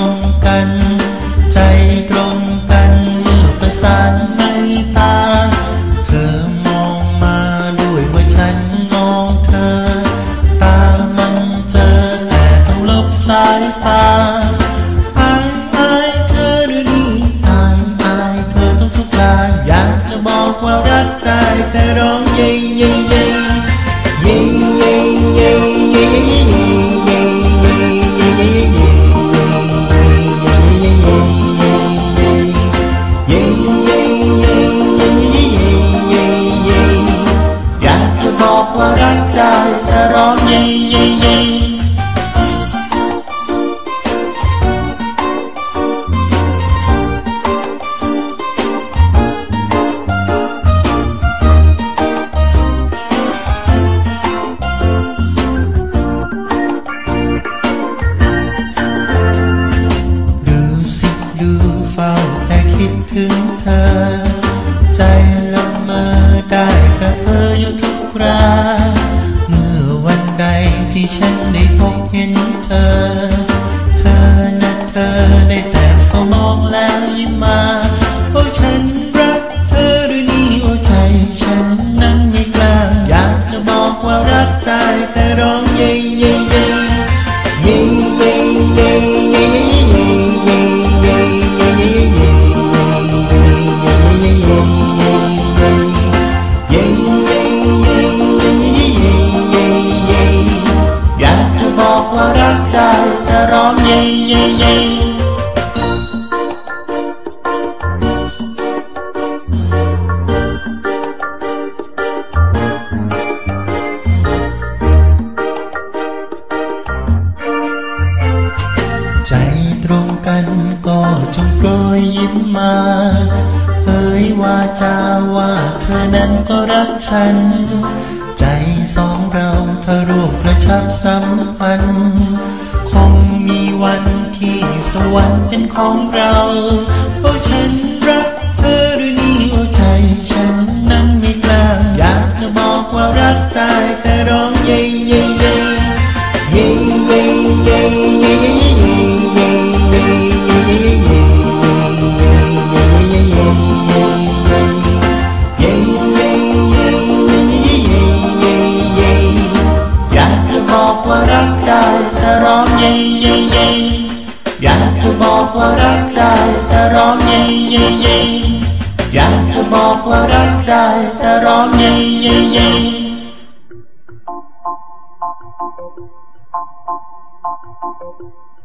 งกันใจตรงกันเมื่อประสานไม่ตาเธอมองมาด้วยว่าฉันมองเธอตามันเจอแต่ต้องลบสายตาอายเธอหรือนี่อายเธอทุกๆลาอยากจะบอกว่ารักได้แต่ร้องเย่เย่เย่เย่เย่เย่เย่บอกว่ารักได้แต่ร้องเย่เย่เย่ดูสิดูเฝ้าแต่คิดถึงเธอใจละเมอได้แต่เพ้ออยู่ทุกคราเมื่อวันใดที่ฉันได้พบเห็นเธอนะเธอได้แต่เฝ้ามองแล้วยิ้มมาโอ้ฉันรักเธอหรือนี่โอ้ใจฉันนั้นไม่กล้าอยากจะบอกว่ารักได้แต่ร้องเย่เย่เย่เย่เย่เย่เย่เย่บอกว่ารักได้แต่ร้องเย่เย่เย่ใจตรงกันก็จงโปรยยิ้มมาเอ่ยว่าจาว่าเธอนั้นก็รักฉันใจสองเราถ้าร่วมกระชับสัมพันธ์คงมีวันที่สวรรค์เป็นของเราโอ้ฉันรักเธอหรือนี่โอ้ใจฉันนั้นไม่กล้าอยากจะบอกว่ารักได้แต่ร้องเย่เย่เย่เย่เย่เย่เย่เย่บอกว่ารักได้แต่ร้องเย่เย่เย่อยากจะบอกว่ารักได้แต่ร้องเย่เย่เย่อยากจะบอกว่ารักได้แต่ร้องเย่เย่เย่